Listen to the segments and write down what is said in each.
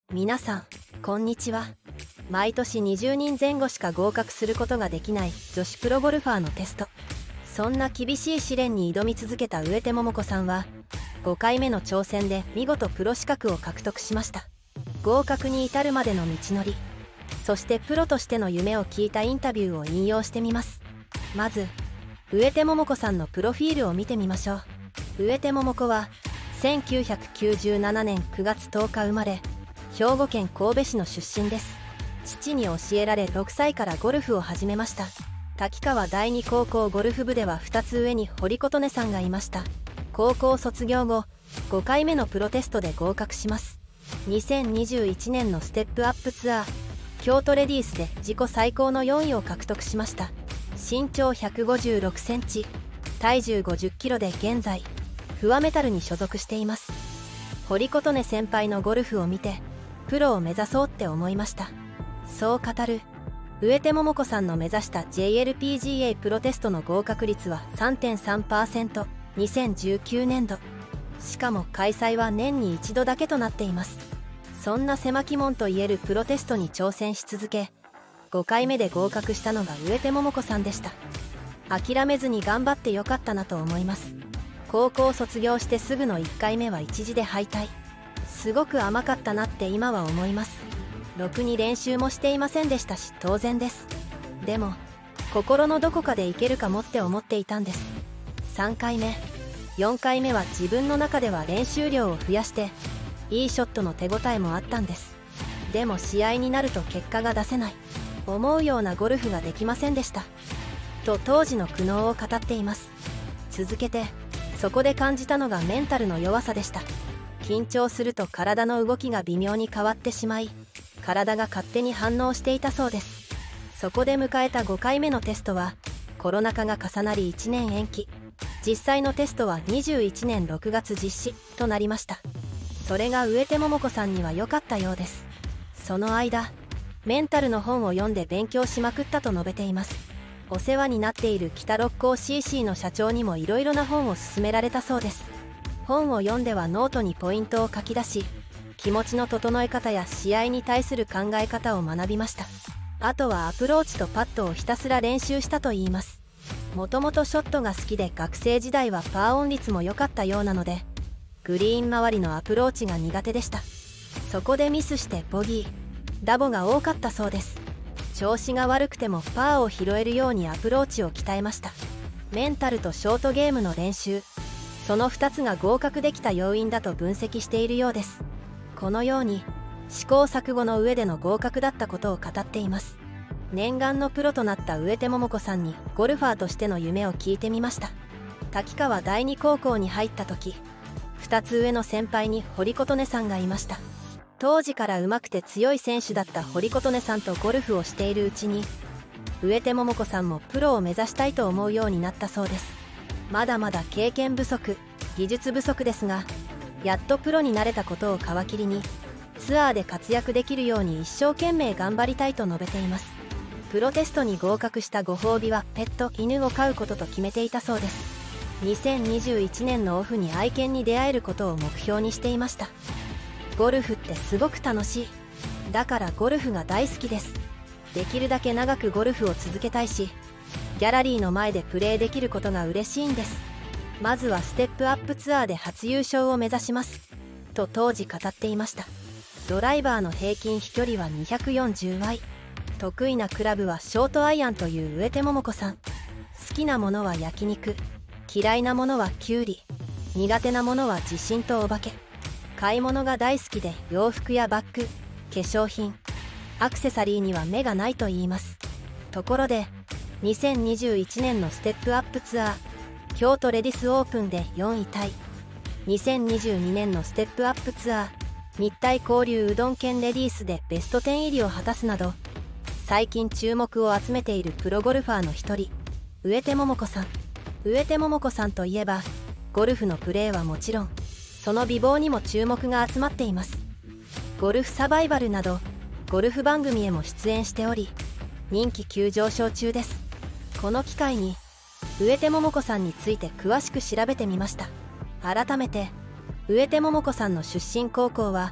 皆さんこんにちは。毎年20人前後しか合格することができない女子プロゴルファーのテスト。そんな厳しい試練に挑み続けた上手桃子さんは5回目の挑戦で見事プロ資格を獲得しました。合格に至るまでの道のり、そしてプロとしての夢を聞いたインタビューを引用してみます。まず上手桃子さんのプロフィールを見てみましょう。上手桃子は1997年9月10日生まれ、兵庫県神戸市の出身です。父に教えられ6歳からゴルフを始めました。滝川第二高校ゴルフ部では2つ上に堀琴音さんがいました。高校卒業後5回目のプロテストで合格します。2021年のステップアップツアー京都レディースで自己最高の4位を獲得しました。身長156センチ、体重50キロで現在フアメタルに所属しています。堀琴音先輩のゴルフを見てプロを目指そうって思いました。そう語る上手桃子さんの目指した JLPGA プロテストの合格率は 3.3%、2019年度。しかも開催は年に一度だけとなっています。そんな狭き門といえるプロテストに挑戦し続け、5回目で合格したのが上手桃子さんでした。諦めずに頑張ってよかったなと思います。高校卒業してすぐの1回目は一次で敗退。すごく甘かったなって今は思います。ろくに練習もしていませんでしたし当然です。でも心のどこかでいけるかもって思っていたんです。3回目4回目は自分の中では練習量を増やしていいショットの手応えもあったんです。でも試合になると結果が出せない、思うようなゴルフができませんでしたと当時の苦悩を語っています。続けてそこで感じたのがメンタルの弱さでした。緊張すると体の動きが微妙に変わってしまい、体が勝手に反応していたそうです。そこで迎えた5回目のテストはコロナ禍が重なり1年延期。実際のテストは21年6月実施となりました。それが上手桃子さんには良かったようです。その間メンタルの本を読んで勉強しまくったと述べています。お世話になっている北六甲 CC の社長にもいろいろな本を勧められたそうです。本を読んではノートにポイントを書き出し、気持ちの整え方や試合に対する考え方を学びました。あとはアプローチとパットをひたすら練習したといいます。もともとショットが好きで学生時代はパーオン率も良かったようなので、グリーン周りのアプローチが苦手でした。そこでミスしてボギー、ダボが多かったそうです。調子が悪くてもパーを拾えるようにアプローチを鍛えました。メンタルとショートゲームの練習、その2つが合格できた要因だと分析しているようです。このように試行錯誤の上での合格だったことを語っています。念願のプロとなった上手桃子さんにゴルファーとしての夢を聞いてみました。滝川第二高校に入った時、2つ上の先輩に堀琴音さんがいました。当時から上手くて強い選手だった堀琴音さんとゴルフをしているうちに、上手桃子さんもプロを目指したいと思うようになったそうです。まだまだ経験不足、技術不足ですが、やっとプロになれたことを皮切りにツアーで活躍できるように一生懸命頑張りたいと述べています。プロテストに合格したご褒美はペット犬を飼うことと決めていたそうです。2021年のオフに愛犬に出会えることを目標にしていました。ゴルフってすごく楽しい。だからゴルフが大好きです。できるだけ長くゴルフを続けたいし、ギャラリーの前でプレーできることが嬉しいんです。まずはステップアップツアーで初優勝を目指しますと当時語っていました。ドライバーの平均飛距離は240ワイ、得意なクラブはショートアイアンという上手桃子さん。好きなものは焼肉、嫌いなものはキュウリ、苦手なものは自信とお化け。買い物が大好きで洋服やバッグ、化粧品、アクセサリーには目がないと言います。ところで2021年のステップアップツアー京都レディスオープンで4位タイ、2022年のステップアップツアー日体交流うどん県レディースでベスト10入りを果たすなど、最近注目を集めているプロゴルファーの一人、上手桃子さん。上手桃子さんといえばゴルフのプレーはもちろん、その美貌にも注目が集まっています。ゴルフサバイバルなどゴルフ番組へも出演しており、人気急上昇中です。この機会に上手桃子さんについて詳しく調べてみました。改めて上手桃子さんの出身高校は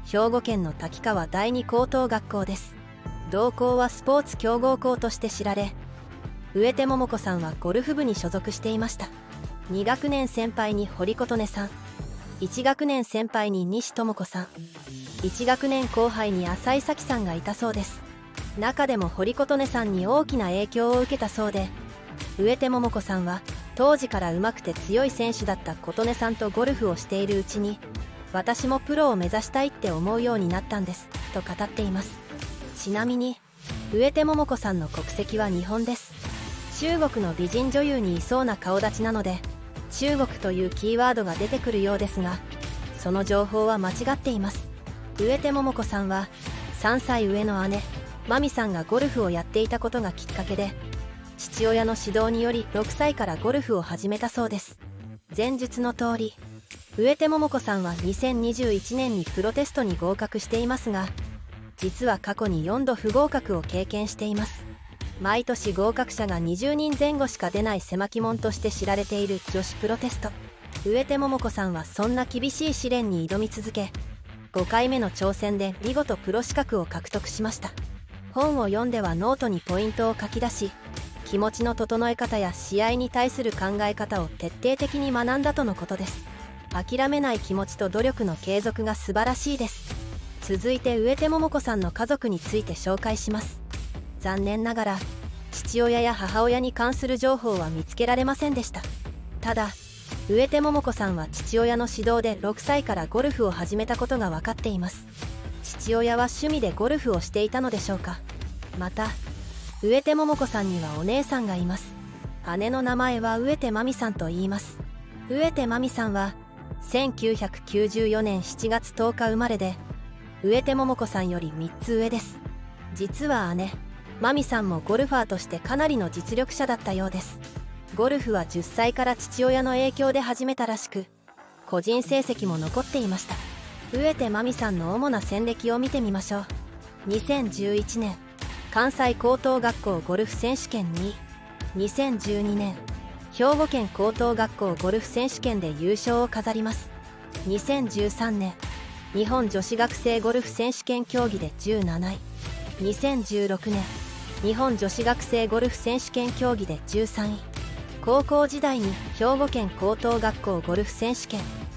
兵庫県の滝川第二高等学校です。同校はスポーツ強豪校として知られ、上手桃子さんはゴルフ部に所属していました。2学年先輩に堀琴音さん、1学年先輩に西智子さん、1学年後輩に浅井咲さんがいたそうです。中でも堀琴音さんに大きな影響を受けたそうで、上手桃子さんは当時から上手くて強い選手だった琴音さんとゴルフをしているうちに、私もプロを目指したいって思うようになったんですと語っています。ちなみに上手桃子さんの国籍は日本です。中国の美人女優にいそうな顔立ちなので、中国というキーワードが出てくるようですが、その情報は間違っています。上手桃子さんは3歳上の姉真美さんがゴルフをやっていたことがきっかけで、父親の指導により6歳からゴルフを始めたそうです。前述の通り、上手桃子さんは2021年にプロテストに合格していますが、実は過去に4度不合格を経験しています。毎年合格者が20人前後しか出ない狭き門として知られている女子プロテスト。上手桃子さんはそんな厳しい試練に挑み続け、5回目の挑戦で見事プロ資格を獲得しました。本を読んではノートにポイントを書き出し、気持ちの整え方や試合に対する考え方を徹底的に学んだとのことです。諦めない気持ちと努力の継続が素晴らしいです。続いて上手桃子さんの家族について紹介します。残念ながら父親や母親に関する情報は見つけられませんでした。ただ上手桃子さんは父親の指導で6歳からゴルフを始めたことが分かっています。父親は趣味でゴルフをしていたのでしょうか。また上手桃子さんにはお姉さんがいます。姉の名前は上手真美さんと言います。上手真美さんは1994年7月10日生まれで、上手桃子さんより3つ上です。実は姉真美さんもゴルファーとしてかなりの実力者だったようです。ゴルフは10歳から父親の影響で始めたらしく、個人成績も残っていました。上手真美さんの主な戦歴を見てみましょう。2011年関西高等学校ゴルフ選手権2位、2012年兵庫県高等学校ゴルフ選手権で優勝を飾ります。2013年日本女子学生ゴルフ選手権競技で17位、2016年日本女子学生ゴルフ選手権競技で13位。高校時代に兵庫県高等学校ゴルフ選手権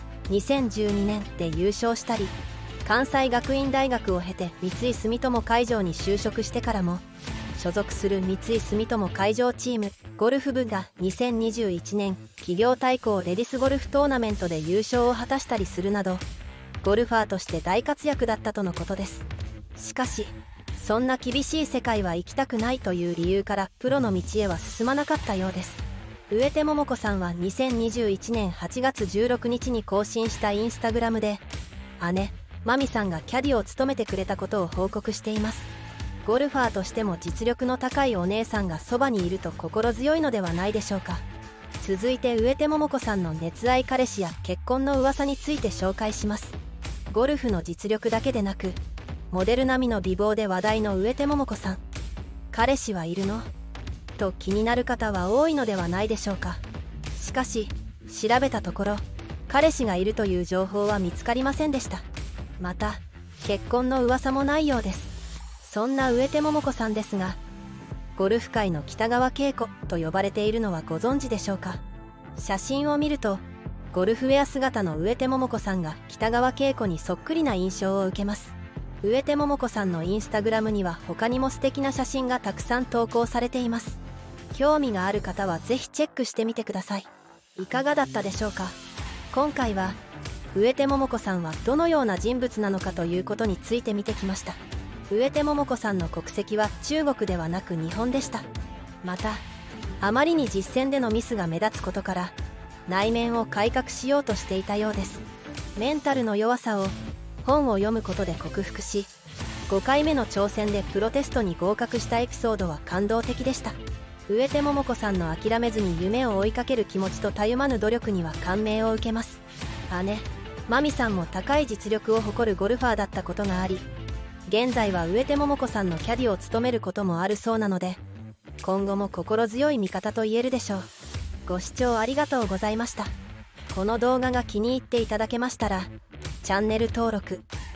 2012年で優勝したり、関西学院大学を経て三井住友海上に就職してからも、所属する三井住友海上チームゴルフ部が2021年企業対抗レディスゴルフトーナメントで優勝を果たしたりするなど、ゴルファーとして大活躍だったとのことです。しかしそんな厳しい世界は行きたくないという理由からプロの道へは進まなかったようです。上手桃子さんは2021年8月16日に更新したインスタグラムで、姉真美さんがキャディを務めてくれたことを報告しています。ゴルファーとしても実力の高いお姉さんがそばにいると心強いのではないでしょうか。続いて上手桃子さんの熱愛彼氏や結婚の噂について紹介します。ゴルフの実力だけでなく、モデル並みの美貌で話題の上手桃子さん。彼氏はいるの？と気になる方は多いのではないでしょうか。しかし調べたところ、彼氏がいるという情報は見つかりませんでした。また結婚の噂もないようです。そんな上手桃子さんですが、ゴルフ界の北川景子と呼ばれているのはご存知でしょうか。写真を見るとゴルフウェア姿の上手桃子さんが北川景子にそっくりな印象を受けます。上手桃子さんのインスタグラムには他にも素敵な写真がたくさん投稿されています。興味がある方はぜひチェックしてみてください。いかがだったでしょうか。今回は上手桃子さんはどのような人物なのかということについて見てきました。上手桃子さんの国籍は中国ではなく日本でした。またあまりに実戦でのミスが目立つことから内面を改革しようとしていたようです。メンタルの弱さを本を読むことで克服し、5回目の挑戦でプロテストに合格したエピソードは感動的でした。上手桃子さんの諦めずに夢を追いかける気持ちとたゆまぬ努力には感銘を受けます。姉真美さんも高い実力を誇るゴルファーだったことがあり、現在は上手桃子さんのキャディを務めることもあるそうなので、今後も心強い味方と言えるでしょう。ご視聴ありがとうございました。この動画が気に入っていただけましたらチャンネル登録、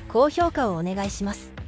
高評価をお願いします。